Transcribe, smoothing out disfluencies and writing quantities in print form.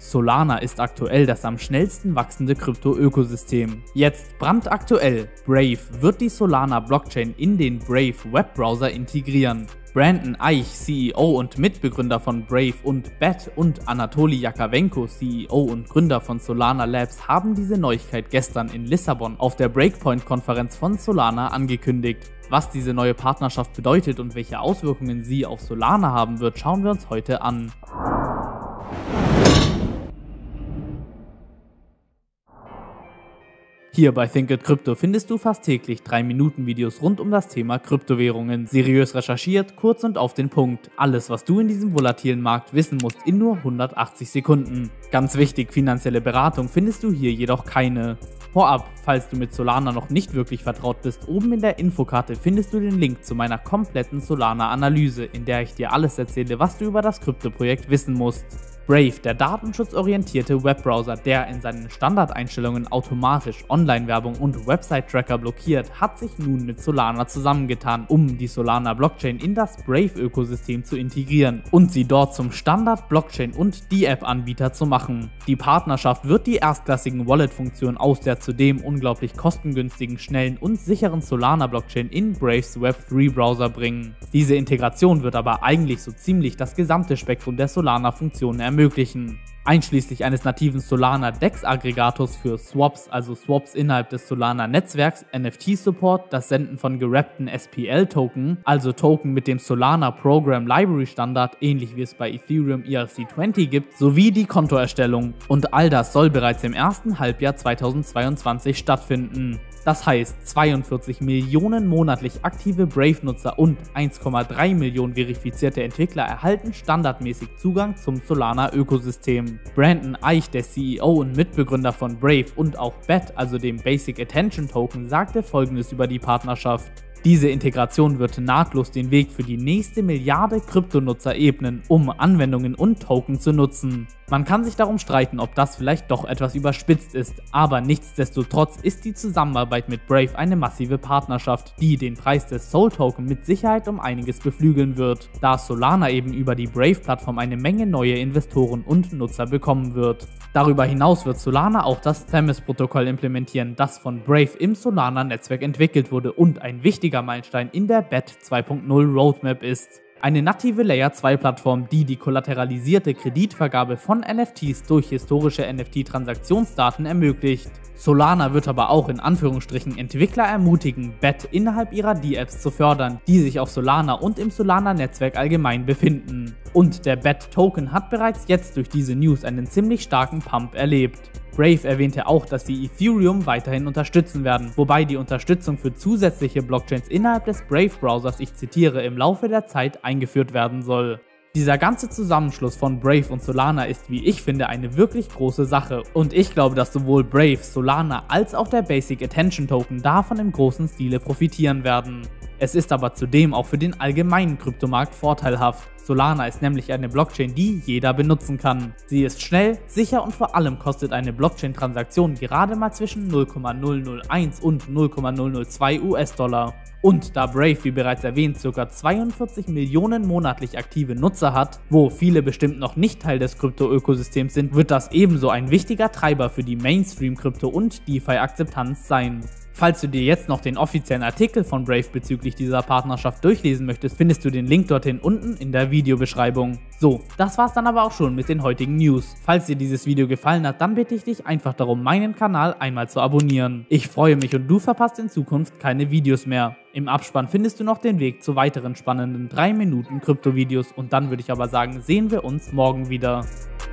Solana ist aktuell das am schnellsten wachsende Krypto-Ökosystem. Jetzt brandaktuell, Brave wird die Solana-Blockchain in den Brave Webbrowser integrieren. Brandon Eich, CEO und Mitbegründer von Brave und BET, und Anatoli Yakovenko, CEO und Gründer von Solana Labs, haben diese Neuigkeit gestern in Lissabon auf der Breakpoint-Konferenz von Solana angekündigt. Was diese neue Partnerschaft bedeutet und welche Auswirkungen sie auf Solana haben wird, schauen wir uns heute an. Hier bei Thinkit Crypto findest du fast täglich 3-Minuten-Videos rund um das Thema Kryptowährungen. Seriös recherchiert, kurz und auf den Punkt. Alles, was du in diesem volatilen Markt wissen musst, in nur 180 Sekunden. Ganz wichtig, finanzielle Beratung findest du hier jedoch keine. Vorab, falls du mit Solana noch nicht wirklich vertraut bist, oben in der Infokarte findest du den Link zu meiner kompletten Solana-Analyse, in der ich dir alles erzähle, was du über das Krypto-Projekt wissen musst. Brave, der datenschutzorientierte Webbrowser, der in seinen Standardeinstellungen automatisch Online-Werbung und Website-Tracker blockiert, hat sich nun mit Solana zusammengetan, um die Solana-Blockchain in das Brave-Ökosystem zu integrieren und sie dort zum Standard-Blockchain- und DApp-Anbieter zu machen. Die Partnerschaft wird die erstklassigen Wallet-Funktionen aus der zudem unglaublich kostengünstigen, schnellen und sicheren Solana-Blockchain in Braves Web3-Browser bringen. Diese Integration wird aber eigentlich so ziemlich das gesamte Spektrum der Solana-Funktionen ermöglichen, einschließlich eines nativen Solana DEX-Aggregators für Swaps, also Swaps innerhalb des Solana-Netzwerks, NFT-Support, das Senden von gerappten SPL-Token, also Token mit dem Solana Program Library Standard, ähnlich wie es bei Ethereum ERC20 gibt, sowie die Kontoerstellung. Und all das soll bereits im ersten Halbjahr 2022 stattfinden. Das heißt, 42 Millionen monatlich aktive Brave-Nutzer und 1,3 Millionen verifizierte Entwickler erhalten standardmäßig Zugang zum Solana-Ökosystem. Brandon Eich, der CEO und Mitbegründer von Brave und auch BET, also dem Basic Attention Token, sagte Folgendes über die Partnerschaft. Diese Integration wird nahtlos den Weg für die nächste Milliarde Kryptonutzer ebnen, um Anwendungen und Token zu nutzen. Man kann sich darum streiten, ob das vielleicht doch etwas überspitzt ist, aber nichtsdestotrotz ist die Zusammenarbeit mit Brave eine massive Partnerschaft, die den Preis des Sol Token mit Sicherheit um einiges beflügeln wird, da Solana eben über die Brave-Plattform eine Menge neue Investoren und Nutzer bekommen wird. Darüber hinaus wird Solana auch das Themis-Protokoll implementieren, das von Brave im Solana-Netzwerk entwickelt wurde und ein wichtiger Meilenstein in der BET 2.0 Roadmap ist. Eine native Layer-2-Plattform, die die kollateralisierte Kreditvergabe von NFTs durch historische NFT-Transaktionsdaten ermöglicht. Solana wird aber auch in Anführungsstrichen Entwickler ermutigen, BET innerhalb ihrer DApps zu fördern, die sich auf Solana und im Solana-Netzwerk allgemein befinden. Und der BET-Token hat bereits jetzt durch diese News einen ziemlich starken Pump erlebt. Brave erwähnte auch, dass sie Ethereum weiterhin unterstützen werden, wobei die Unterstützung für zusätzliche Blockchains innerhalb des Brave-Browsers, ich zitiere, im Laufe der Zeit eingeführt werden soll. Dieser ganze Zusammenschluss von Brave und Solana ist, wie ich finde, eine wirklich große Sache und ich glaube, dass sowohl Brave, Solana als auch der Basic Attention Token davon im großen Stile profitieren werden. Es ist aber zudem auch für den allgemeinen Kryptomarkt vorteilhaft. Solana ist nämlich eine Blockchain, die jeder benutzen kann. Sie ist schnell, sicher und vor allem kostet eine Blockchain-Transaktion gerade mal zwischen 0,001 und 0,002 US-Dollar. Und da Brave, wie bereits erwähnt, ca. 42 Millionen monatlich aktive Nutzer hat, wo viele bestimmt noch nicht Teil des Krypto-Ökosystems sind, wird das ebenso ein wichtiger Treiber für die Mainstream-Krypto- und DeFi-Akzeptanz sein. Falls du dir jetzt noch den offiziellen Artikel von Brave bezüglich dieser Partnerschaft durchlesen möchtest, findest du den Link dorthin unten in der Videobeschreibung. So, das war's dann aber auch schon mit den heutigen News. Falls dir dieses Video gefallen hat, dann bitte ich dich einfach darum, meinen Kanal einmal zu abonnieren. Ich freue mich und du verpasst in Zukunft keine Videos mehr. Im Abspann findest du noch den Weg zu weiteren spannenden 3 Minuten Krypto-Videos und dann würde ich aber sagen, sehen wir uns morgen wieder.